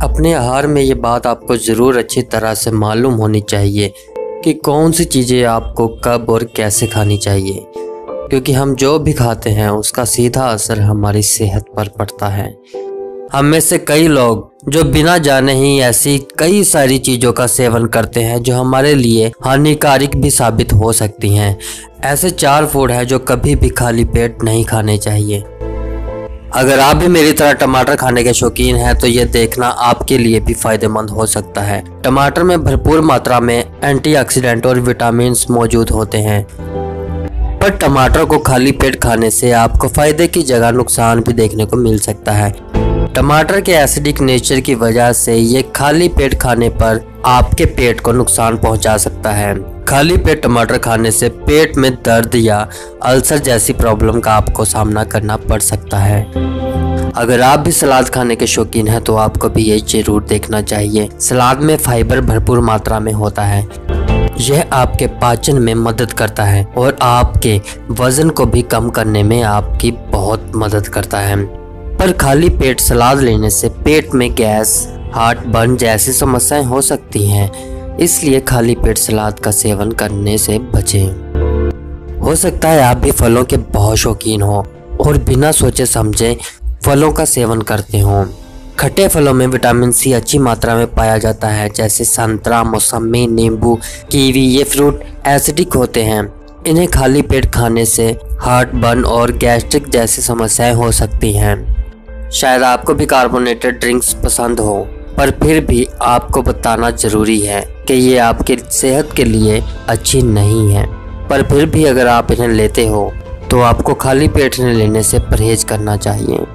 अपने आहार में ये बात आपको ज़रूर अच्छी तरह से मालूम होनी चाहिए कि कौन सी चीज़ें आपको कब और कैसे खानी चाहिए, क्योंकि हम जो भी खाते हैं उसका सीधा असर हमारी सेहत पर पड़ता है। हम में से कई लोग जो बिना जाने ही ऐसी कई सारी चीज़ों का सेवन करते हैं जो हमारे लिए हानिकारक भी साबित हो सकती हैं। ऐसे 4 फूड हैं जो कभी भी खाली पेट नहीं खाने चाहिए। अगर आप भी मेरी तरह टमाटर खाने के शौकीन हैं तो ये देखना आपके लिए भी फायदेमंद हो सकता है। टमाटर में भरपूर मात्रा में एंटीऑक्सीडेंट और विटामिन मौजूद होते हैं, पर टमाटर को खाली पेट खाने से आपको फायदे की जगह नुकसान भी देखने को मिल सकता है। टमाटर के एसिडिक नेचर की वजह से ये खाली पेट खाने पर आपके पेट को नुकसान पहुंचा सकता है। खाली पेट टमाटर खाने से पेट में दर्द या अल्सर जैसी प्रॉब्लम का आपको सामना करना पड़ सकता है। अगर आप भी सलाद खाने के शौकीन हैं तो आपको भी ये जरूर देखना चाहिए। सलाद में फाइबर भरपूर मात्रा में होता है। यह आपके पाचन में मदद करता है और आपके वजन को भी कम करने में आपकी बहुत मदद करता है। पर खाली पेट सलाद लेने से पेट में गैस, हार्ट बर्न जैसी समस्याएं हो सकती हैं, इसलिए खाली पेट सलाद का सेवन करने से बचें। हो सकता है आप भी फलों के बहुत शौकीन हो और बिना सोचे समझे फलों का सेवन करते हो। खट्टे फलों में विटामिन सी अच्छी मात्रा में पाया जाता है, जैसे संतरा, मौसमी, नींबू, कीवी। ये फ्रूट एसिडिक होते हैं। इन्हें खाली पेट खाने से हार्ट बर्न और गैस्ट्रिक जैसी समस्याएं हो सकती हैं। शायद आपको भी कार्बोनेटेड ड्रिंक्स पसंद हो, पर फिर भी आपको बताना ज़रूरी है कि ये आपकी सेहत के लिए अच्छी नहीं है। पर फिर भी अगर आप इन्हें लेते हो तो आपको खाली पेट इन्हें लेने से परहेज करना चाहिए।